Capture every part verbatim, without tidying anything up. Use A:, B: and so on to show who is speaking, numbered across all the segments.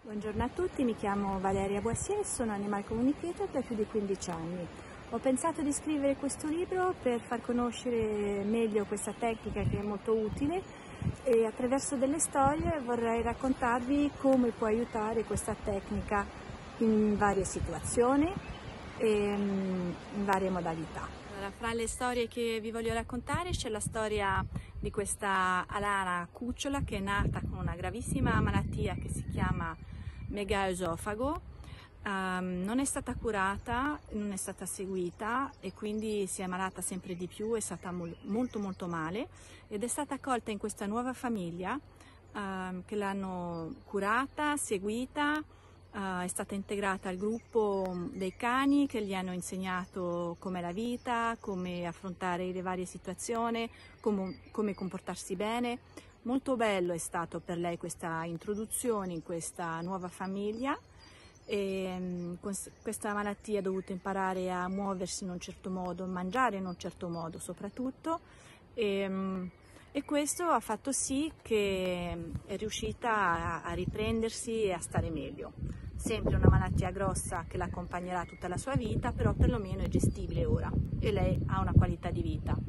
A: Buongiorno a tutti, mi chiamo Valeria Boissier, sono Animal Communicator da più di quindici anni. Ho pensato di scrivere questo libro per far conoscere meglio questa tecnica che è molto utile e attraverso delle storie vorrei raccontarvi come può aiutare questa tecnica in varie situazioni e in varie modalità. Allora, fra le storie che vi voglio raccontare c'è la storia di questa alana cucciola che è nata con una gravissima malattia che si chiama megaesofago. Um, non è stata curata, non è stata seguita e quindi si è ammalata sempre di più, è stata mo molto molto male ed è stata accolta in questa nuova famiglia um, che l'hanno curata, seguita, uh, è stata integrata al gruppo dei cani che gli hanno insegnato com'è la vita, come affrontare le varie situazioni, come, come comportarsi bene. Molto bello è stato per lei questa introduzione in questa nuova famiglia. E con questa malattia ha dovuto imparare a muoversi in un certo modo, mangiare in un certo modo soprattutto e, e questo ha fatto sì che è riuscita a, a riprendersi e a stare meglio. Sempre una malattia grossa che l'accompagnerà tutta la sua vita, però perlomeno è gestibile ora e lei ha una qualità di vita.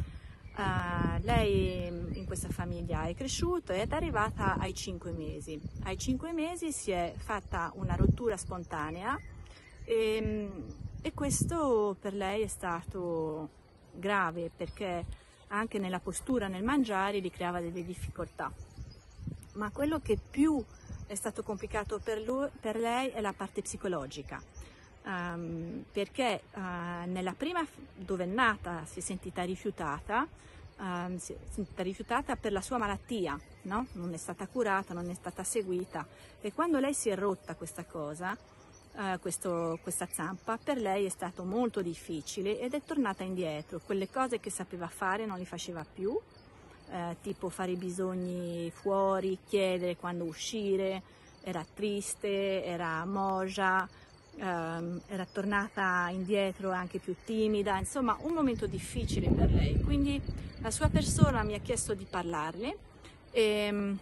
A: Uh, lei in questa famiglia è cresciuta ed è arrivata ai cinque mesi. Ai cinque mesi si è fatta una rottura spontanea e, e questo per lei è stato grave perché anche nella postura, nel mangiare, gli creava delle difficoltà. Ma quello che più è stato complicato per, lui, per lei è la parte psicologica. Um, perché uh, nella prima dove è nata si è sentita rifiutata, um, si è sentita rifiutata per la sua malattia, no? Non è stata curata, non è stata seguita e quando lei si è rotta questa cosa, uh, questo, questa zampa, per lei è stato molto difficile ed è tornata indietro, quelle cose che sapeva fare non le faceva più, uh, tipo fare i bisogni fuori, chiedere quando uscire, era triste, era mogia. Uh, era tornata indietro anche più timida, insomma un momento difficile per lei, quindi la sua persona mi ha chiesto di parlarle e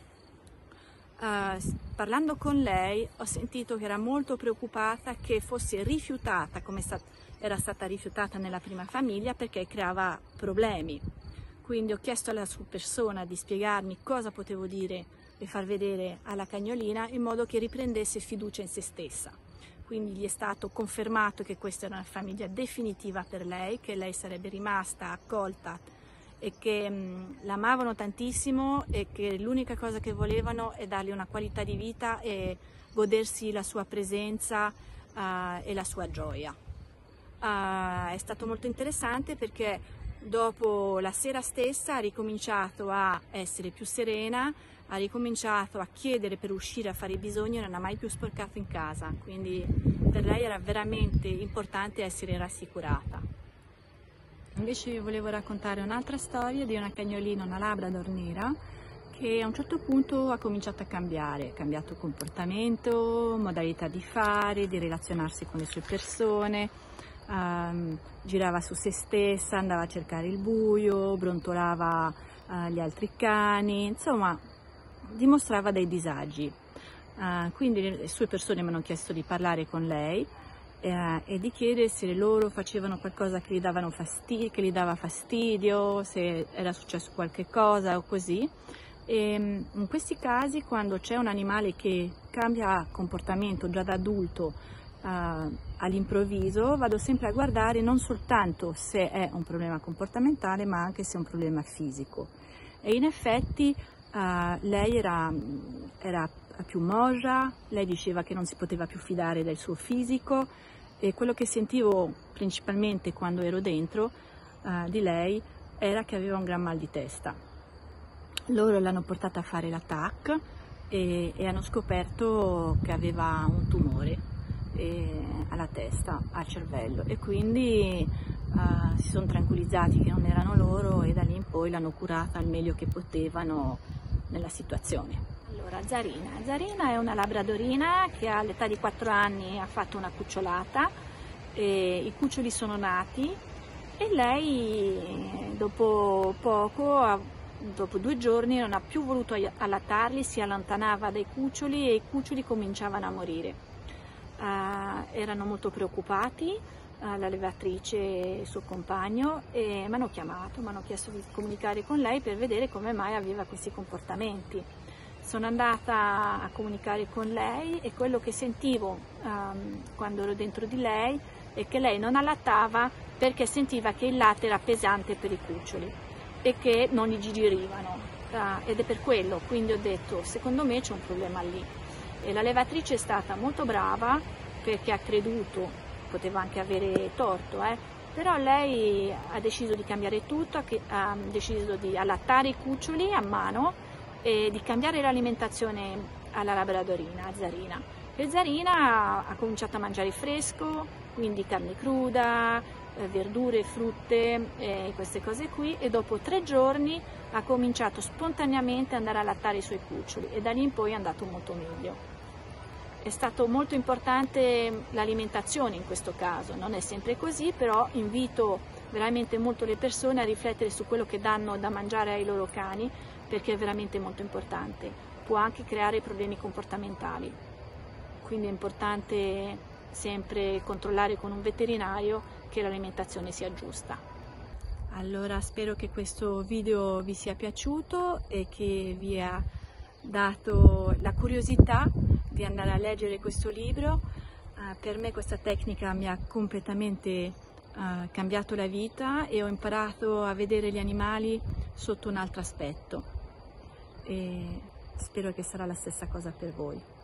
A: uh, parlando con lei ho sentito che era molto preoccupata che fosse rifiutata come sta era stata rifiutata nella prima famiglia perché creava problemi, quindi ho chiesto alla sua persona di spiegarmi cosa potevo dire e far vedere alla cagnolina in modo che riprendesse fiducia in se stessa. Quindi gli è stato confermato che questa era una famiglia definitiva per lei, che lei sarebbe rimasta accolta e che l'amavano tantissimo e che l'unica cosa che volevano è darle una qualità di vita e godersi la sua presenza uh, e la sua gioia. Uh, è stato molto interessante perché dopo la sera stessa ha ricominciato a essere più serena, ha ricominciato a chiedere per uscire a fare i bisogni e non ha mai più sporcato in casa, quindi per lei era veramente importante essere rassicurata. Invece vi volevo raccontare un'altra storia di una cagnolina, una labrador nera, che a un certo punto ha cominciato a cambiare, ha cambiato comportamento, modalità di fare, di relazionarsi con le sue persone, um, girava su se stessa, andava a cercare il buio, brontolava uh, gli altri cani, insomma dimostrava dei disagi, uh, quindi le sue persone mi hanno chiesto di parlare con lei uh, e di chiedere se loro facevano qualcosa che gli, davano fastidio, che gli dava fastidio, se era successo qualche cosa o così. E in questi casi, quando c'è un animale che cambia comportamento già da adulto uh, all'improvviso, vado sempre a guardare non soltanto se è un problema comportamentale ma anche se è un problema fisico e in effetti Uh, lei era, era più mogia, lei diceva che non si poteva più fidare del suo fisico e quello che sentivo principalmente quando ero dentro uh, di lei era che aveva un gran mal di testa. Loro l'hanno portata a fare la T A C e, e hanno scoperto che aveva un tumore e, alla testa, al cervello e quindi Uh, si sono tranquillizzati che non erano loro e da lì in poi l'hanno curata al meglio che potevano nella situazione. Allora, Zarina. Zarina è una labradorina che all'età di quattro anni ha fatto una cucciolata, e i cuccioli sono nati e lei dopo poco ha dopo due giorni non ha più voluto allattarli, si allontanava dai cuccioli e i cuccioli cominciavano a morire. Uh, erano molto preoccupati, uh, l'allevatrice e il suo compagno, e mi hanno chiamato, mi hanno chiesto di comunicare con lei per vedere come mai aveva questi comportamenti. Sono andata a comunicare con lei e quello che sentivo um, quando ero dentro di lei è che lei non allattava perché sentiva che il latte era pesante per i cuccioli e che non gli digerivano, uh, ed è per quello, quindi ho detto, secondo me c'è un problema lì. E la levatrice è stata molto brava perché ha creduto, poteva anche avere torto, eh, però lei ha deciso di cambiare tutto, ha deciso di allattare i cuccioli a mano e di cambiare l'alimentazione alla labradorina, a Zarina. E Zarina ha cominciato a mangiare fresco, quindi carne cruda, eh, verdure, frutte, eh, queste cose qui, e dopo tre giorni ha cominciato spontaneamente ad andare a allattare i suoi cuccioli e da lì in poi è andato molto meglio. È stato molto importante l'alimentazione in questo caso, non è sempre così, però invito veramente molto le persone a riflettere su quello che danno da mangiare ai loro cani, perché è veramente molto importante, può anche creare problemi comportamentali, quindi è importante sempre controllare con un veterinario che l'alimentazione sia giusta. Allora spero che questo video vi sia piaciuto e che vi ha dato la curiosità di andare a leggere questo libro. Uh, per me questa tecnica mi ha completamente uh, cambiato la vita e ho imparato a vedere gli animali sotto un altro aspetto, e spero che sarà la stessa cosa per voi.